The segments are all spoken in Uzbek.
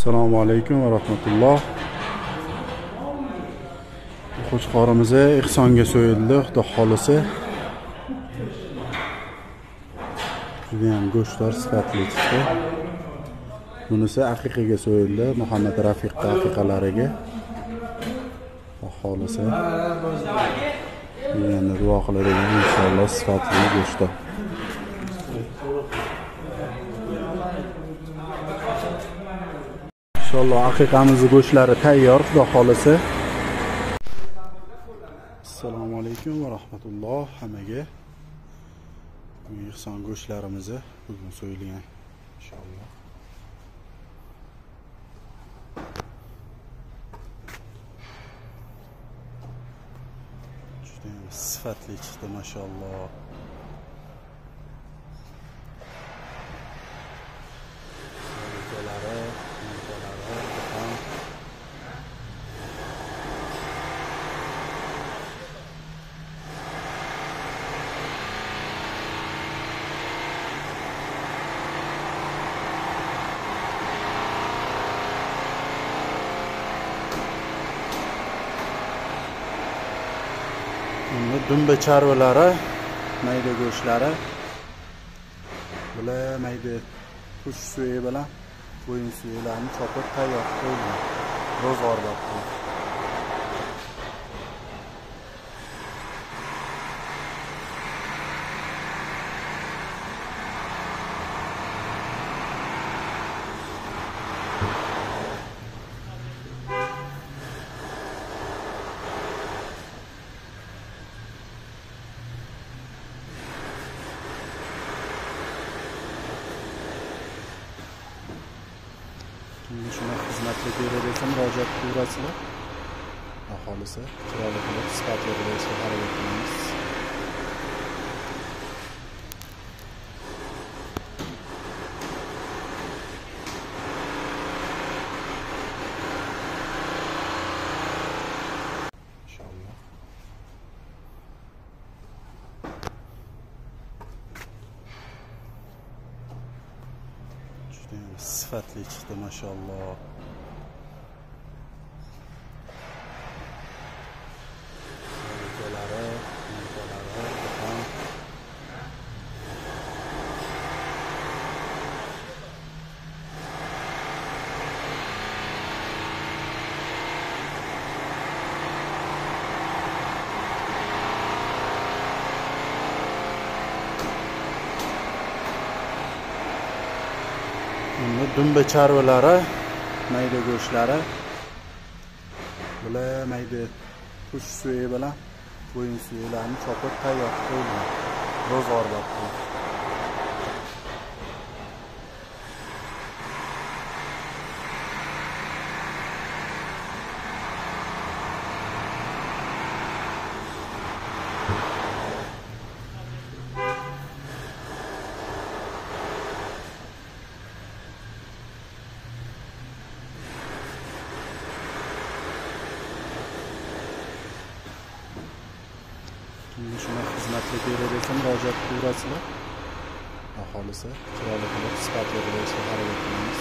Assalomu alaykum va rahmatulloh. Qo'chqorimiz Ihsonga so'yildi, xudo xolisi. Juda ham go'shtlar sifatli chiqdi. Bunisi aqiqaga so'yildi, Muhammad Rafiq aqiqalariga. Xudo xolisi. Yana duo qilaman, inshaalloh sifatli go'shtlar. İnşallah aqiqamizning go'shtlari tayyor, xudo xolisi. Assalomu alaykum va rahmatulloh hammaga. Bu ihson go'shtlarimizni bugun so'yilgan inshaalloh. Juda ham sifatli chiqdi, maşalloh. Dumba charvalari, mayda go'shtlari. Bular mayda kuch suyi bilan bo'yin suylarini chopib tayyor qo'yilgan. Ro'zg'orda. Shuna xizmatga beradigan murojaat qilurasizlar. Aholisi chiroyli qilib sifatli qilishga harakat qilamiz. Inshaalloh. Sifatli chiqdi, maşalloh. Dumba charvalari, mayda go'shtlari. Bular mayda kuch suyi bilan bo'yin suylarini chopib tayyor qo'yilgan. Ro'zg'orda. Shuna xizmatga beradigan murojaat qilurasizlar. Aholisi chiroyli qilib sifatli qilishga harakat qilamiz.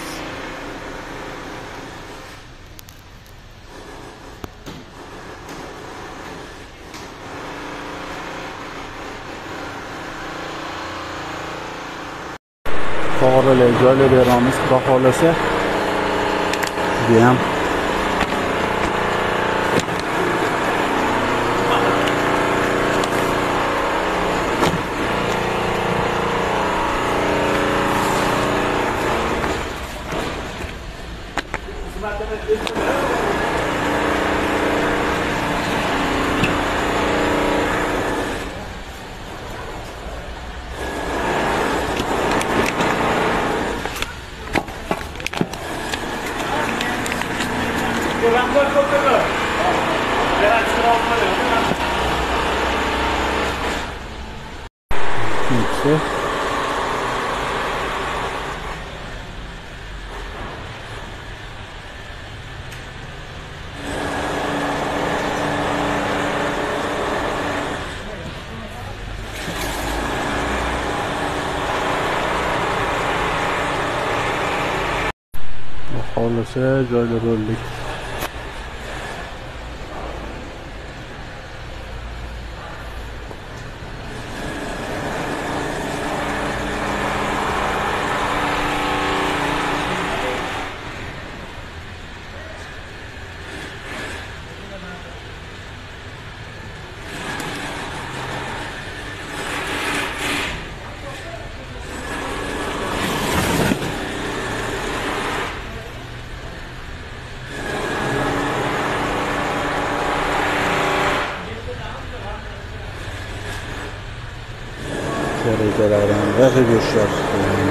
To'g'rilik joylab beramiz, xudo xolisi. Juda ham xohlasa joyda bo'ldik. Rejalardan va go'shtlar